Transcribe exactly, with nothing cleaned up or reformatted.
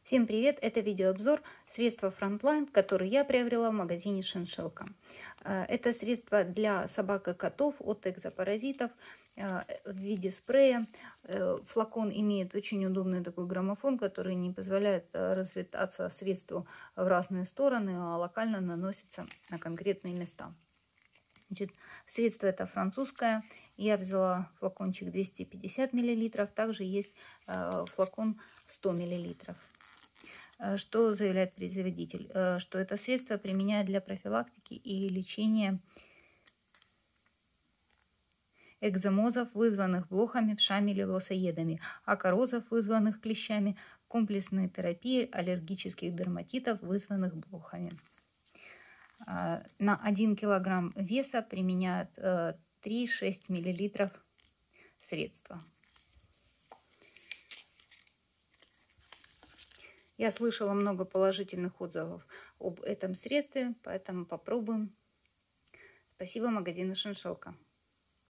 Всем привет! Это видеообзор средства Frontline, которые я приобрела в магазине Шиншилка. Это средство для собак и котов от экзопаразитов в виде спрея. Флакон имеет очень удобный такой граммофон, который не позволяет разлетаться средству в разные стороны, а локально наносится на конкретные места. Значит, средство это французское. Я взяла флакончик двести пятьдесят миллилитров. Также есть флакон сто миллилитров. Что заявляет производитель? Что это средство применяют для профилактики и лечения экзомозов, вызванных блохами, вшами или волосоедами, акарозов, вызванных клещами, комплексной терапии аллергических дерматитов, вызванных блохами. На один килограмм веса применяют три-шесть миллилитров средства. Я слышала много положительных отзывов об этом средстве, поэтому попробуем. Спасибо магазину Шиншилка.